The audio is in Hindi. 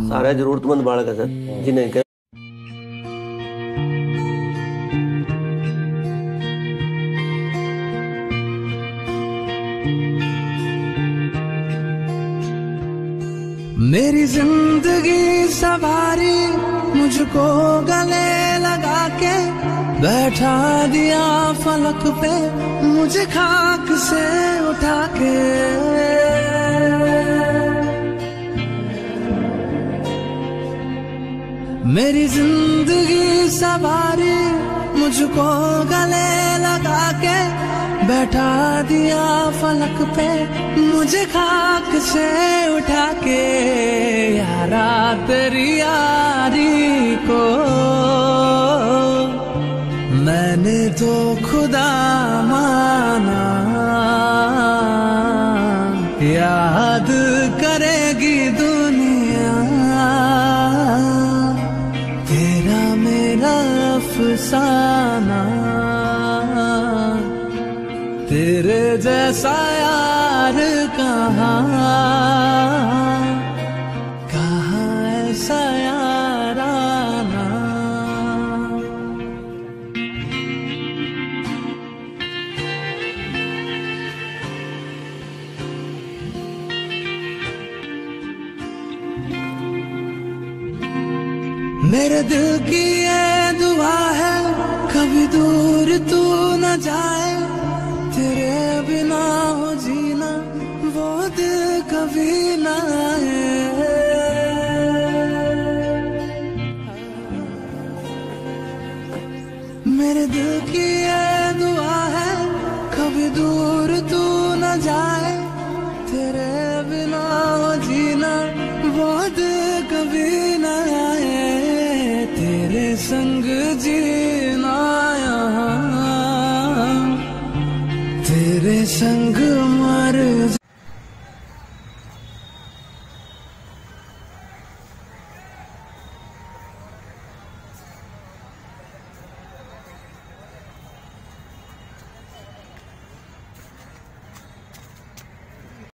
सारे जरूरतमंद बालक है सर जिन्हें मेरी जिंदगी सवारी मुझको गले लगा के बैठा दिया फलक पे मुझे खाक से उठा के। मेरी जिंदगी सवारी मुझको गले लगा के बैठा दिया फलक पे मुझे खाक से उठा के। यारा तेरी यारी को मैंने तो खुदा माना, याद करेगी दुनिया तेरा मेरा अफसाना। तेरे जैसा यार कहाँ ऐसा याराना। मेरे दिल की ये दुआ है कभी दूर तू न जाए, तेरे बिना हो जीना वो दिल कभी ना आए। मेरे दिल की ये दुआ है कभी दूर तू न जाए, तेरे बिना हो जीना वो दिल कभी ना आए। तेरे संग जीना यहाँ तेरे संग मर